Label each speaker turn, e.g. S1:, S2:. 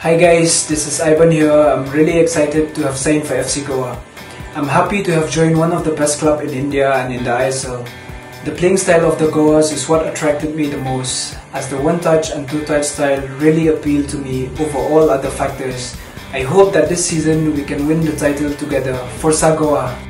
S1: Hi guys, this is Aiban here. I'm really excited to have signed for FC Goa. I'm happy to have joined one of the best clubs in India and in the ISL. The playing style of the Goas is what attracted me the most, as the one-touch and two-touch style really appealed to me over all other factors. I hope that this season we can win the title together. Forza Goa!